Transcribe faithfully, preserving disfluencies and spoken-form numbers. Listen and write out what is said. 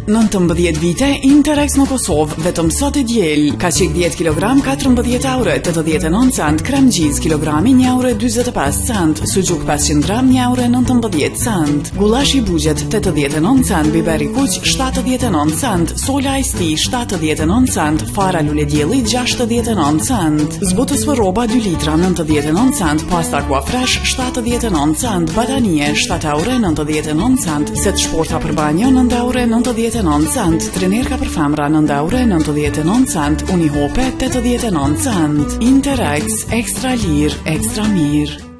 nëntëmbëdhjetë vite, Interex në Kosovë, vetëm sot e diel, ka qik dhjetë kilogram, katërmbëdhjetë euro, tetëdhjetë e nëntë cent, krem gjiz, kilogrami, një euro, dyzet e pesë cent, sugjuk pesëqind gram, një euro, nëntëmbëdhjetë cent, gulash i bugjet, tetëdhjetë e nëntë cent, biber i kuq, shtatëdhjetë e nëntë cent, sola ice tea, shtatëdhjetë e nëntë cent, fara lule dielli, gjashtëdhjetë e nëntë cent, zbutës për roba dy litra, nëntëdhjetë e nëntë cent, pasta Aqua Fresh, shtatëdhjetë e nëntë cent, batanie, shtatë euro, nëntëdhjetë e nëntë cent, set shporta për banjo, nëntë euro, nëntëdhjetë e nëntë cent, trenerka për femra, nëntë euro, nëntëdhjetë e nëntë cent, unihope, tetëdhjetë e nëntë cent. Interex, ekstra lirë, ekstra mirë.